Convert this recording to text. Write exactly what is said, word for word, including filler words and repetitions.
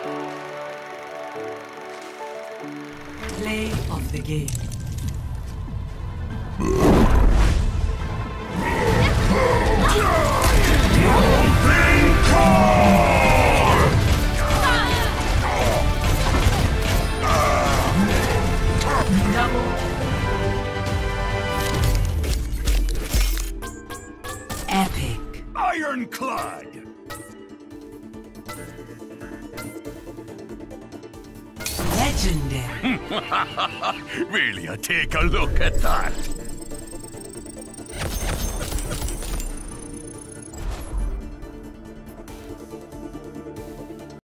Play of the game. Epic. Ironclad! Legendary. Will you take a look at that?